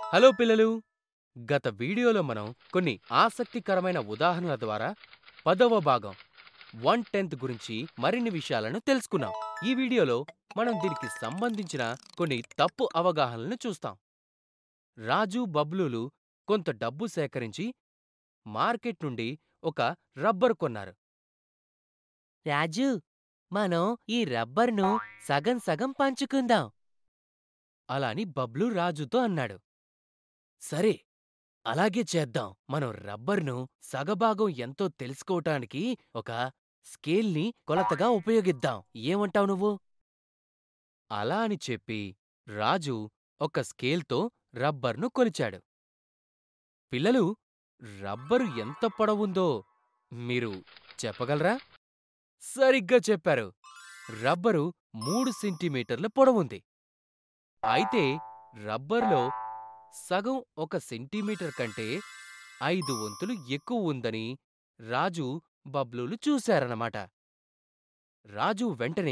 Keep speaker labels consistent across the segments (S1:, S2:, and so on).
S1: Hello పిల్లలు! గత వీడియోలో మనం కొన్ని ఆసక్తికరమైన ఉదాహరణల ద్వారా 10వ భాగం 1/10 గురించి మరిన్ని విషయాలను తెలుసుకున్నాం. ఈ వీడియోలో మనం దీనికి సంబంధించిన కొన్ని తప్పు అవగాహనలను చూస్తాం. రాజు, బబ్లూలు కొంత డబ్బు సేకరించి మార్కెట్ నుండి ఒక రబ్బరు కొన్నారు. రాజు, మనం ఈ రబ్బర్ను సగం సగం పంచుకుందాం అలా అని బబ్లూ రాజుతో అన్నాడు. సరే, అలాగే చేద్దాం. మనం రబ్బర్ను సగభాగం ఎంతో తెలుసుకోవటానికి ఒక స్కేల్ని కొలతగా ఉపయోగిద్దాం. ఏమంటావు నువ్వు? అలా అని చెప్పి రాజు ఒక స్కేల్తో రబ్బర్ను కొలిచాడు. పిల్లలు, రబ్బరు ఎంత పొడవుందో మీరు చెప్పగలరా? సరిగ్గా చెప్పారు. రబ్బరు 3 సెంటీమీటర్ల పొడవుంది. అయితే రబ్బర్లో సగం 1 సెంటీమీటర్ కంటే 5 వంతులు ఎక్కువ ఉందని రాజు, బబ్లూలు చూశారన్నమాట. రాజు వెంటనే,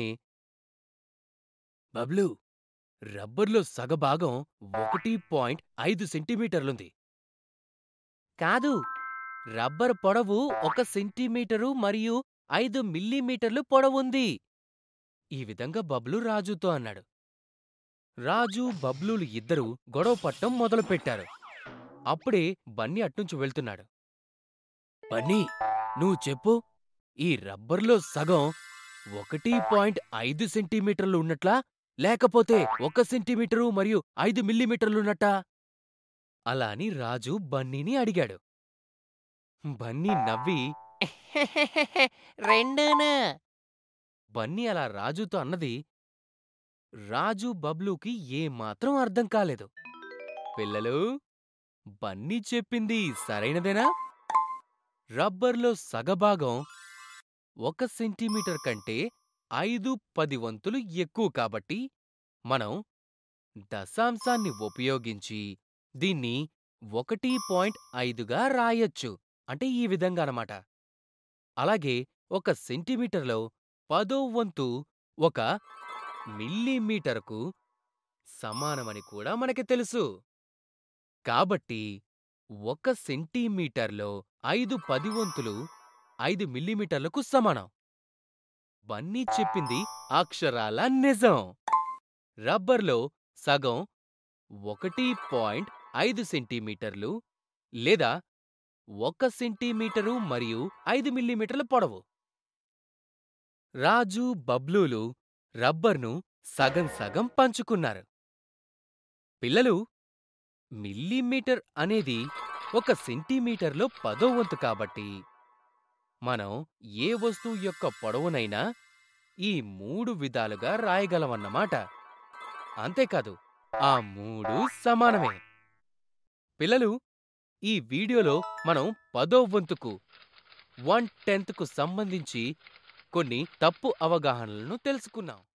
S1: బబ్లూ, రబ్బర్లో సగభాగం 1.5 సెంటీమీటర్లుంది. కాదు, రబ్బరు పొడవు 1 సెంటీమీటరు మరియు 5 మిల్లీమీటర్లు పొడవుంది. ఈ విధంగా బబ్లూ రాజుతో అన్నాడు. రాజు, బబ్లూలు ఇద్దరూ గొడవ పట్టం మొదలుపెట్టారు. అప్పుడే బన్నీ అట్నుంచి వెళ్తున్నాడు. బన్నీ, నువ్వు చెప్పు, ఈ రబ్బర్లో సగం 1.5 సెంటీమీటర్లు ఉన్నట్లా, లేకపోతే 1 సెంటీమీటరు మరియు 5 మిల్లీమీటర్లున్నట్టా? అలా అని రాజు బన్నీని అడిగాడు. బన్నీ నవ్వి రెండూనా. బన్నీ అలా రాజుతో అన్నది రాజు, బబ్లూకి ఏమాత్రం అర్థం కాలేదు. పిల్లలు, బన్నీ చెప్పింది సరైనదేనా? రబ్బర్లో సగభాగం 1 సెంటీమీటర్ కంటే 5-10 వంతులు ఎక్కువ కాబట్టి మనం దశాంశాన్ని ఉపయోగించి దీన్ని 1.5గా రాయొచ్చు. అంటే ఈ విధంగా అన్నమాట. అలాగే 1 సెంటీమీటర్లో 10వ వంతు 1 మిల్లీమీటరుకు సమానమని కూడా మనకి తెలుసు. కాబట్టి 1 సెంటీమీటర్లో 5 వంతులు 5 మిల్లీమీటర్లకు సమానం. బన్నీ చెప్పింది అక్షరాల నిజం. రబ్బర్లో సగం 1.5 సెంటీమీటర్లు లేదా 1 సెంటీమీటరు మరియు 5 మిల్లీమీటర్ల పొడవు. రాజు, బబ్లూలు రబ్బర్ను సగం సగం పంచుకున్నారు. పిల్లలు, మిల్లీమీటర్ అనేది 1 సెంటీమీటర్లో 10వ వంతు కాబట్టి మనం ఏ వస్తువు యొక్క పొడవునైనా ఈ 3 విధాలుగా రాయగలమన్నమాట. అంతేకాదు, ఆ 3 సమానమే. పిల్లలు, ఈ వీడియోలో మనం 10వ వంతుకు 1/10కు సంబంధించి కొన్ని తప్పు అవగాహనలను తెలుసుకున్నాం.